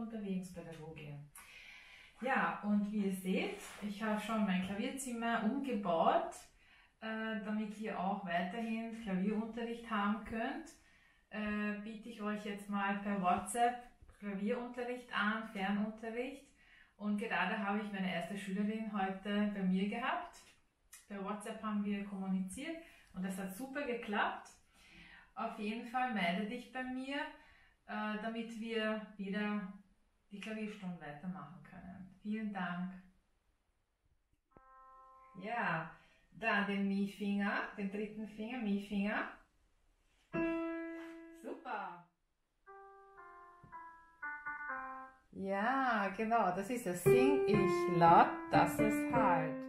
Bewegungspädagogin. Ja, und wie ihr seht, ich habe schon mein Klavierzimmer umgebaut, damit ihr auch weiterhin Klavierunterricht haben könnt. Biete ich euch jetzt mal per WhatsApp Klavierunterricht an, Fernunterricht. Und gerade habe ich meine erste Schülerin heute bei mir gehabt. Per WhatsApp haben wir kommuniziert und das hat super geklappt. Auf jeden Fall melde dich bei mir, damit wir wieder die Klavierstunde weitermachen können. Vielen Dank. Ja, dann den Mi-Finger, den dritten Finger, Mi-Finger. Super. Ja, genau, das ist es. Sing ich laut, dass es halt.